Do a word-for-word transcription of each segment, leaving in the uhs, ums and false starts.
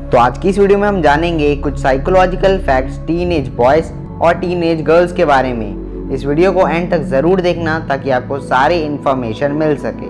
तो आज की इस वीडियो में हम जानेंगे कुछ साइकोलॉजिकल फैक्ट्स टीनेज बॉयज और टीनेज गर्ल्स के बारे में। इस वीडियो को एंड तक ज़रूर देखना ताकि आपको सारी इन्फॉर्मेशन मिल सके।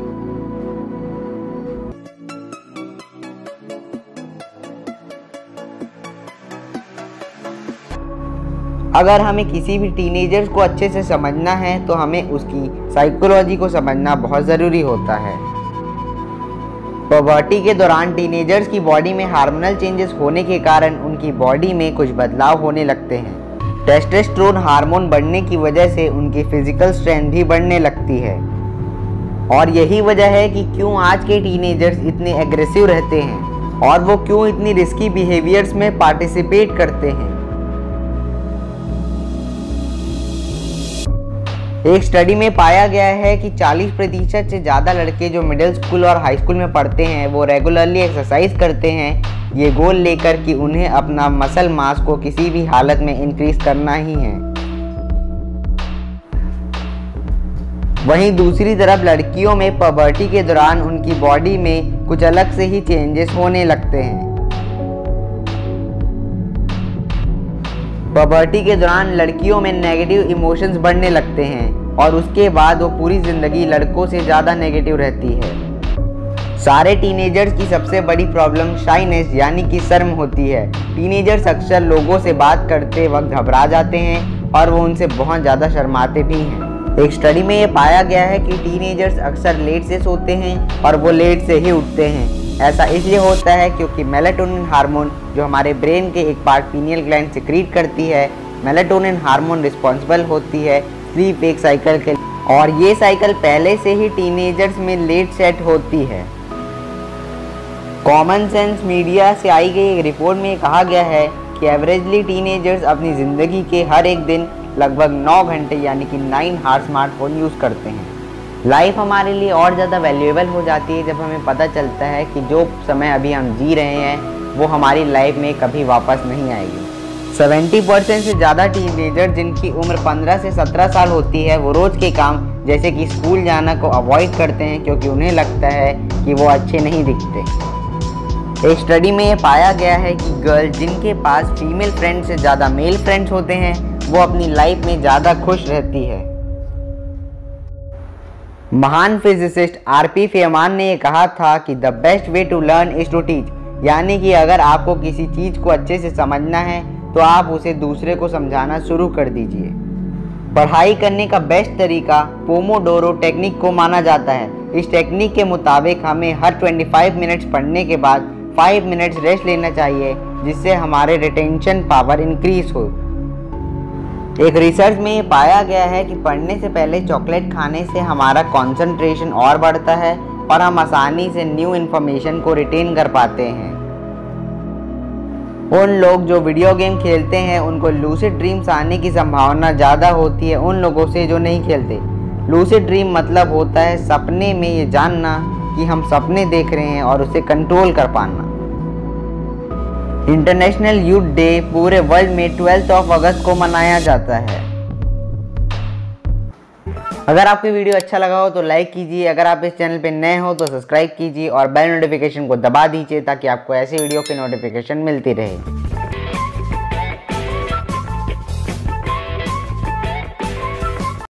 अगर हमें किसी भी टीनेजर्स को अच्छे से समझना है तो हमें उसकी साइकोलॉजी को समझना बहुत ज़रूरी होता है। पबर्टी के दौरान टीनेजर्स की बॉडी में हार्मोनल चेंजेस होने के कारण उनकी बॉडी में कुछ बदलाव होने लगते हैं। टेस्टोस्टेरोन हार्मोन बढ़ने की वजह से उनकी फिजिकल स्ट्रेंथ भी बढ़ने लगती है और यही वजह है कि क्यों आज के टीनेजर्स इतने एग्रेसिव रहते हैं और वो क्यों इतनी रिस्की बिहेवियर्स में पार्टिसिपेट करते हैं। एक स्टडी में पाया गया है कि चालीस प्रतिशत से ज़्यादा लड़के जो मिडिल स्कूल और हाई स्कूल में पढ़ते हैं वो रेगुलरली एक्सरसाइज करते हैं, ये गोल लेकर कि उन्हें अपना मसल मास को किसी भी हालत में इंक्रीज करना ही है। वहीं दूसरी तरफ लड़कियों में पबर्टी के दौरान उनकी बॉडी में कुछ अलग से ही चेंजेस होने लगते हैं। पबर्टी के दौरान लड़कियों में नेगेटिव इमोशंस बढ़ने लगते हैं और उसके बाद वो पूरी ज़िंदगी लड़कों से ज़्यादा नेगेटिव रहती है। सारे टीनेजर्स की सबसे बड़ी प्रॉब्लम शाइनेस यानी कि शर्म होती है। टीनेजर्स अक्सर लोगों से बात करते वक्त घबरा जाते हैं और वो उनसे बहुत ज़्यादा शर्माते भी हैं। एक स्टडी में ये पाया गया है कि टीनेजर्स अक्सर लेट से सोते हैं और वो लेट से ही उठते हैं। ऐसा इसलिए होता है क्योंकि मेलाटोनिन हार्मोन जो हमारे ब्रेन के एक पार्ट पीनियल ग्लैंड सिक्रीट करती है, मेलाटोनिन हार्मोन रिस्पॉन्सिबल होती है स्लीप वेक साइकिल के, और ये साइकिल पहले से ही टीनेजर्स में लेट सेट होती है। कॉमन सेंस मीडिया से आई गई एक रिपोर्ट में कहा गया है कि एवरेजली टीनेजर्स अपनी ज़िंदगी के हर एक दिन लगभग नौ घंटे यानी कि नाइन आवर स्मार्टफोन यूज़ करते हैं। लाइफ हमारे लिए और ज़्यादा वैल्यूएबल हो जाती है जब हमें पता चलता है कि जो समय अभी हम जी रहे हैं वो हमारी लाइफ में कभी वापस नहीं आएगी। सत्तर परसेंट से ज़्यादा टीनेजर जिनकी उम्र पंद्रह से सत्रह साल होती है वो रोज़ के काम जैसे कि स्कूल जाना को अवॉइड करते हैं क्योंकि उन्हें लगता है कि वो अच्छे नहीं दिखते। एक स्टडी में ये पाया गया है कि गर्ल जिनके पास फीमेल फ्रेंड्स से ज़्यादा मेल फ्रेंड्स होते हैं वो अपनी लाइफ में ज़्यादा खुश रहती है। महान फिजिसिस्ट आर पी फेयरमैन ने यह कहा था कि the best way to learn is to teach, यानी कि अगर आपको किसी चीज़ को अच्छे से समझना है तो आप उसे दूसरे को समझाना शुरू कर दीजिए। पढ़ाई करने का बेस्ट तरीका पोमोडोरो टेक्निक को माना जाता है। इस टेक्निक के मुताबिक हमें हर पच्चीस मिनट्स पढ़ने के बाद पाँच मिनट्स रेस्ट लेना चाहिए जिससे हमारे रिटेंशन पावर इंक्रीज हो। एक रिसर्च में ये पाया गया है कि पढ़ने से पहले चॉकलेट खाने से हमारा कंसंट्रेशन और बढ़ता है और हम आसानी से न्यू इन्फॉर्मेशन को रिटेन कर पाते हैं। उन लोग जो वीडियो गेम खेलते हैं उनको लूसिड ड्रीम्स आने की संभावना ज़्यादा होती है उन लोगों से जो नहीं खेलते। लूसिड ड्रीम मतलब होता है सपने में ये जानना कि हम सपने देख रहे हैं और उसे कंट्रोल कर पाना। इंटरनेशनल यूथ डे पूरे वर्ल्ड में ट्वेल्थ ऑफ अगस्त को मनाया जाता है। अगर आपको वीडियो अच्छा लगा हो तो लाइक कीजिए, अगर आप इस चैनल पे नए हो तो सब्सक्राइब कीजिए और बेल नोटिफिकेशन को दबा दीजिए ताकि आपको ऐसे वीडियो की नोटिफिकेशन मिलती रहे।